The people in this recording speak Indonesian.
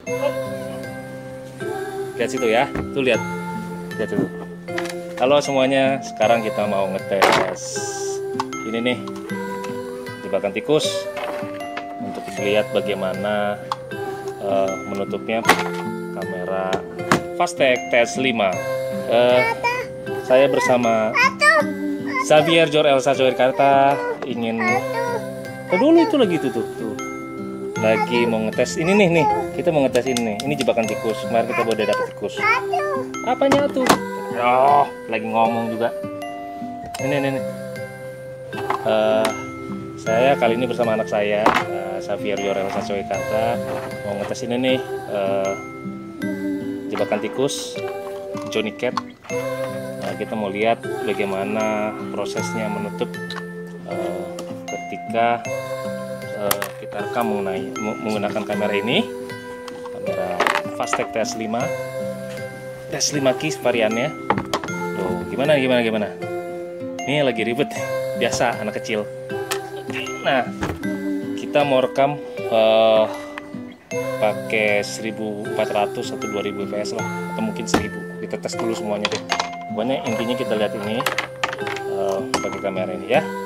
Lihat situ ya, tuh lihat itu. Halo semuanya, sekarang kita mau ngetes ini nih, jebakan tikus, untuk lihat bagaimana menutupnya kamera Fastech TS5. Saya bersama Xavier Jor Elsa Joirkarta ingin dulu itu lagi tuh lagi mau ngetes ini nih, kita mau ngetes ini jebakan tikus. Kemarin kita baru dapet tikus. Apanya tuh? Oh, lagi ngomong juga. Ini. Saya kali ini bersama anak saya, Xavier Jor Elsa Joirkarta, mau ngetes ini nih, jebakan tikus Johnny Cat. Kita mau lihat bagaimana prosesnya menutup ketika kita rekam menggunakan kamera ini, kamera Fastech TS5 Keys variannya. Tuh, gimana? Ini lagi ribet, biasa anak kecil. Nah, kita mau rekam pakai 1400 atau 2000 fps lah, atau mungkin 1000. Kita tes dulu semuanya deh. Pokoknya intinya kita lihat ini pakai kamera ini ya.